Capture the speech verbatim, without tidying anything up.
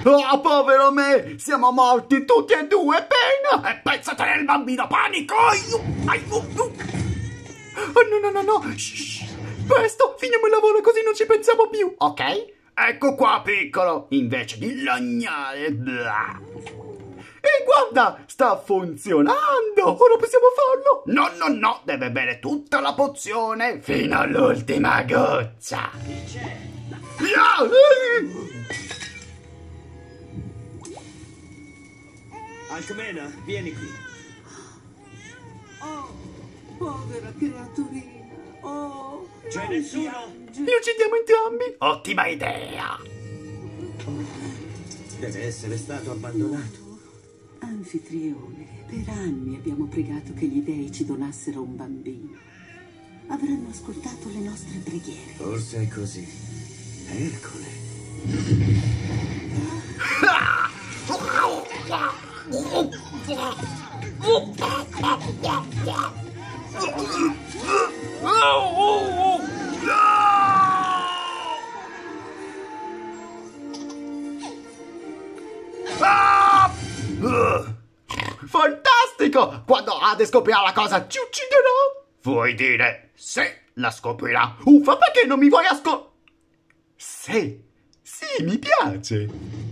Oh, povero me! Siamo morti tutti e due, pena! E pensate nel bambino panico! Aiu, aiu, aiu. Oh, no, no, no, no! Shh. Presto, finiamo il lavoro così non ci pensiamo più, ok? Ecco qua, piccolo! Invece di lagnare... Blah. E guarda, sta funzionando! Ora possiamo farlo! No, no, no! Deve bere tutta la pozione fino all'ultima goccia! Alcmena, vieni qui. Oh, povera creaturina. Oh, C'è nessuno? Li uccidiamo entrambi! Ottima idea! Deve essere stato abbandonato. Anfitrione, per anni abbiamo pregato che gli dei ci donassero un bambino. Avranno ascoltato le nostre preghiere. Forse è così. Ercole. Fantastico! Quando Hades scoprirà la cosa ci ucciderà? Vuoi dire se la scoprirà? Uffa, perché non mi vuoi ascol... Sì, sì, mi piace.